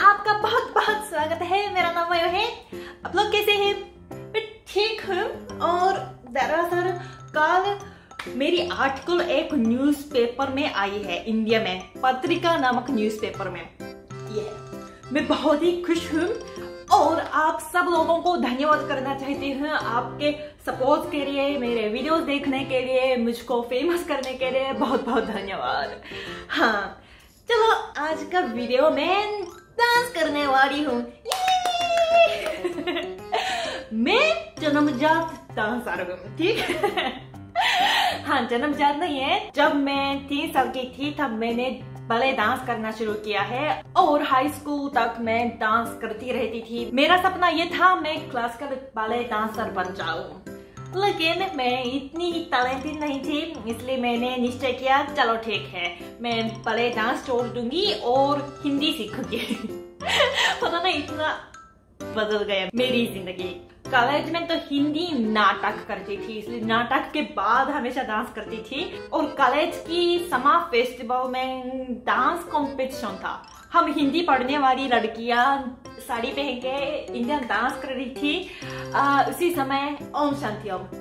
आपका बहुत बहुत स्वागत है। मेरा नाम मयो है। आप लोग कैसे हैं? मैं ठीक हूँ। और दरअसल कल मेरी आर्टिकल एक न्यूज़पेपर में आई है, इंडिया में, पत्रिका नामक न्यूज़पेपर में। ये मैं बहुत ही खुश हूँ और आप सब लोगों को धन्यवाद करना चाहती हूँ आपके सपोर्ट के लिए, मेरे वीडियोस देखने के लिए, मुझको फेमस करने के लिए बहुत बहुत धन्यवाद। हाँ, चलो आज का वीडियो में डांस करने वाली हूँ। मैं जन्मजात डांसर हूँ, ठीक है? हाँ, जन्मजात नहीं है। जब मैं 3 साल की थी तब मैंने बैले डांस करना शुरू किया है और हाई स्कूल तक मैं डांस करती रहती थी। मेरा सपना ये था मैं क्लासिकल बैले डांसर बन जाऊं, लेकिन मैं इतनी टैलेंटेड नहीं थी, इसलिए मैंने निश्चय किया चलो ठीक है, मैं बैले डांस छोड़ दूंगी और हिंदी सीखूंगी। पता नहीं इतना बदल गया मेरी जिंदगी। कॉलेज में तो हिंदी नाटक करती थी, इसलिए नाटक के बाद हमेशा डांस करती थी। और कॉलेज की समर फेस्टिवल में डांस कंपटीशन था। हम हिंदी पढ़ने वाली लड़कियां साड़ी पहन के इंडियन डांस कर रही थी। उसी समय ओम शांति ओम,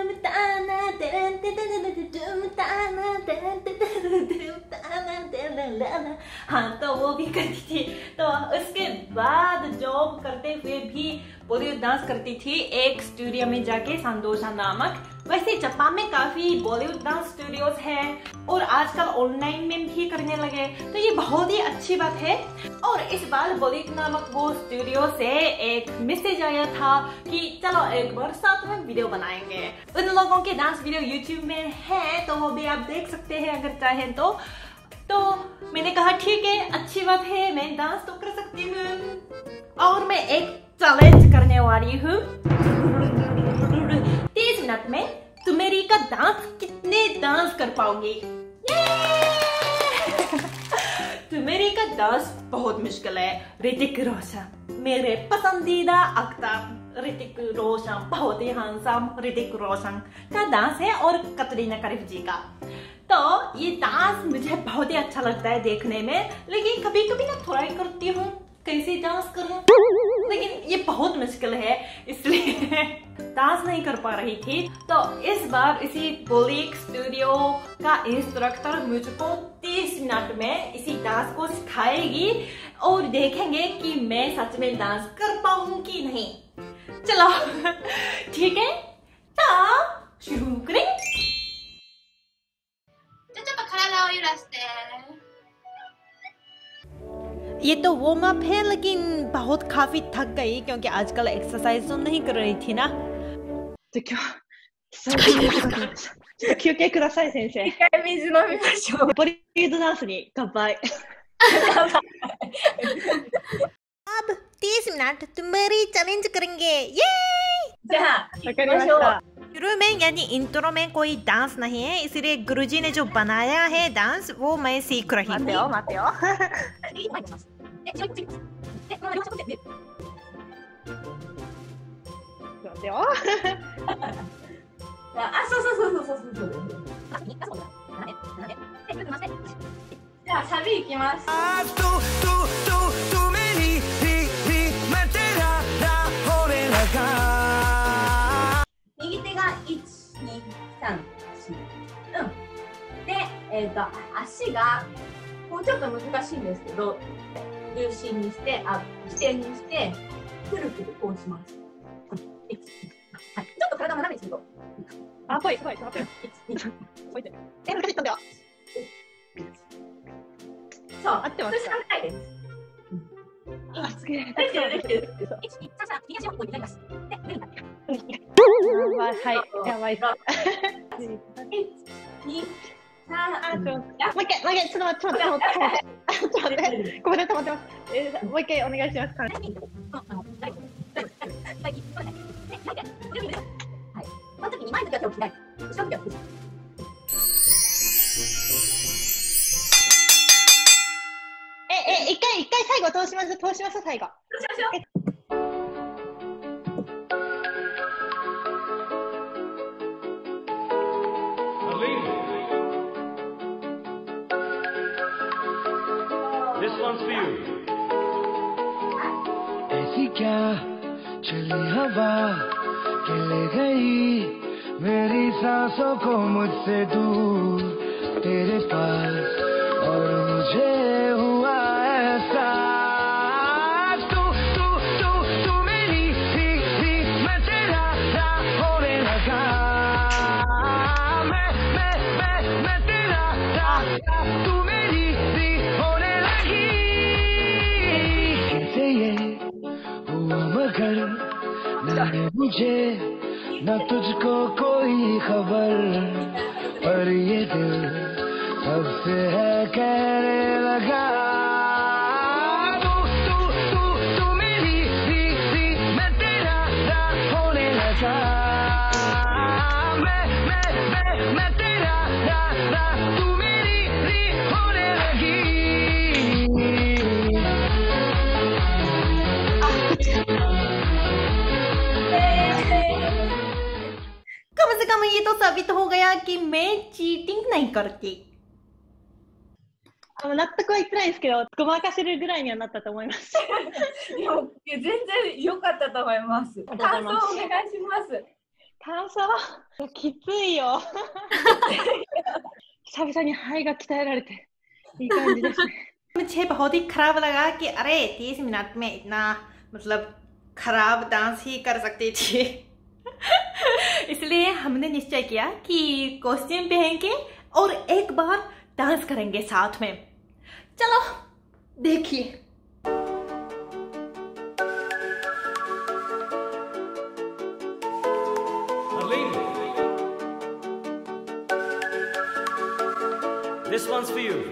हाँ, तो वो भी करती थी। तो उसके बाद जॉब करते हुए भी बॉलीवुड डांस करती थी एक स्टूडियो में जाके, संतोषा नामक। वैसे जापान में काफी बॉलीवुड डांस स्टूडियोज हैं और आजकल ऑनलाइन में भी करने लगे, तो ये बहुत ही अच्छी बात है। और इस बार बॉलीवुड नामक वो स्टूडियो से एक मैसेज आया था कि चलो एक बार साथ में वीडियो बनाएंगे। उन लोगों के डांस वीडियो यूट्यूब में है, तो वो भी आप देख सकते हैं अगर चाहें तो मैंने कहा ठीक है, अच्छी बात है, मैं डांस तो कर सकती हूँ। और मैं एक चैलेंज करने वाली हूँ। 30 मिनट में तुम्हेरी का डांस कितने डांस कर पाओगे? तुम्हेरी का डांस बहुत मुश्किल है। ऋतिक रोशन, मेरे पसंदीदा एक्टर ऋतिक रोशन, बहुत ही हैंडसम ऋतिक रोशन का डांस है और कटरीना कैफ जी का। तो ये डांस मुझे बहुत ही अच्छा लगता है देखने में, लेकिन कभी कभी ना ट्राई करती हूँ कैसे डांस करूं, लेकिन ये बहुत मुश्किल है, इसलिए डांस नहीं कर पा रही थी। तो इस बार इसी बॉलीवुड स्टूडियो का इंस्ट्रक्टर मुझको 30 मिनट में इसी डांस को सिखाएगी और देखेंगे कि मैं सच में डांस कर पाऊं कि नहीं। चलो ठीक है, तो शुरू करें। ये तो वार्म अप है, लेकिन बहुत काफी थक गई क्योंकि आजकल एक्सरसाइज तो नहीं कर रही थी ना। तो क्या休憩ください先生。 一回水飲みましょう。 ボリウッドダンスに乾杯。 अब 30 मिनट तुम्हारी चैलेंज करेंगे। ये わかりました。 शुरू में यानी इंट्रो में कोई डांस नहीं है, इसलिए गुरुजी ने जो बनाया है डांस वो मैं सीख रही हूँ। 待てよ待てよ。待てよ。 あ、そうそうそうそうそうそう。じゃあサビいきます。右手が1、2、3、4。うん。で、足がこうちょっと難しいんですけど、重心にして、起点にして、くるくるこうします。はい、ちょっと体斜めにすると。 あ、ぽいぽい待ってよ。ぽいって。難しいんだよ。 そう、 合ってますか？ それ3回です。 あ、すげえ。 できてるできてる。1、2、3、3、右足をここに左足。で、上に立って。 やばい、はい、やばい。 1、2、3、 もう一回、ちょっと待って、ちょっと待って、ごめんなさい、止まってます。もう一回お願いします。 はい。この時に前の手を左、後ろの手を左。 一回最後通します最後。 This one's for you. क्या चली हवा के ले गई मेरी सांसों को मुझसे दूर तेरे पास, और मुझे हुआ ऐसा तू तू तू तू मेरी थी मैं तेरा होने लगा, मैं तेरा तू मेरी थी होने लगी। कैसे ये हुआ मगर न मुझे न तुझको कोई खबर, पर ये दिल तब से है कहने लगा तू मेरी थी मैं तेरा होने लगा, मैं तेरा तू मेरी होने लगी। कम से कम ये तो साबित हो गया कि मैं चीटिंग नहीं करती। 納得はいってないんですけど、ごまかせるぐらいにはなったと思います。 いや全然良かったと思います。感想お願いします。 感想きついよ。久々に肺が鍛えられていい感じですね。 मुझे बहुत ही खराब लगा कि अरे 30 मिनट में इतना मतलब खराब डांस ही कर सकती थी। इसलिए हमने निश्चय किया कि कॉस्ट्यूम पहनेंगे और एक बार डांस करेंगे साथ में। चलो देखिए। This one's for you.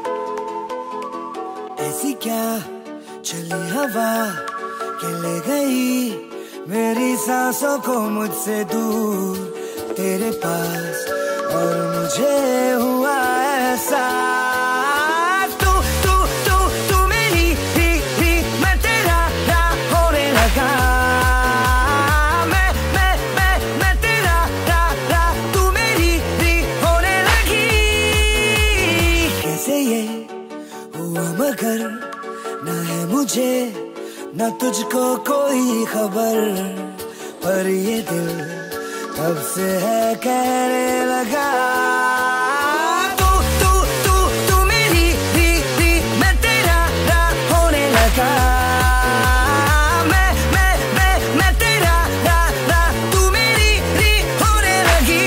ऐसी क्या चली हवा के ले गई मेरी सांसों को मुझसे दूर तेरे पास, और मुझे हुआ ऐसा तू तू तू तू मेरी थी मैं तेरा होने लगा, मैं तेरा तू मेरी होने लगी। कैसे ये हुआ मगर ना है मुझे न तुझको कोई खबर, पर ये दिल तब से है कहने लगा तू मेरी थी मैं तेरा होने लगा, मैं तेरा तू मेरी होने लगी।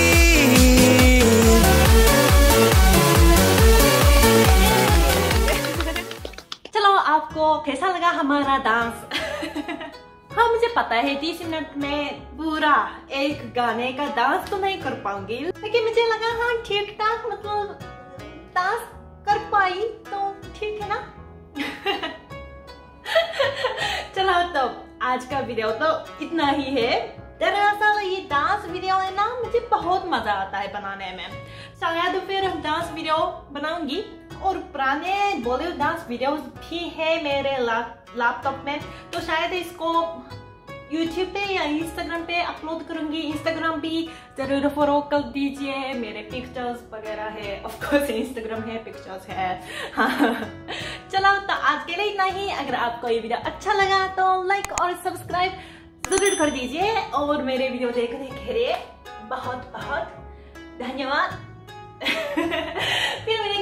चलो आपको कैसा लगा हमारा डांस? हाँ मुझे पता है 30 मिनट में पूरा एक गाने का डांस तो नहीं कर पाऊंगी, लेकिन मुझे लगा हाँ ठीक ठाक मतलब डांस कर पाई तो ठीक है ना। चलो तो आज का वीडियो तो इतना ही है। दरअसल ये डांस वीडियो है ना, मुझे बहुत मजा आता है बनाने में। शायद फिर हम डांस वीडियो बनाऊंगी, और पुराने बॉलीवुड डांस वीडियोस भी है मेरे लैपटॉप में, तो शायद इसको YouTube पे या Instagram पे अपलोड करूंगी। Instagram भी जरूर फॉलो कर दीजिए, मेरे पिक्चर्स वगैरह है, ऑफ कोर्स Instagram है, पिक्चर्स है। हाँ चलो तो आज के लिए इतना ही। अगर आपको ये वीडियो अच्छा लगा तो लाइक और सब्सक्राइब जरूर कर दीजिए, और मेरे वीडियो देखने के लिए बहुत बहुत धन्यवाद। फिर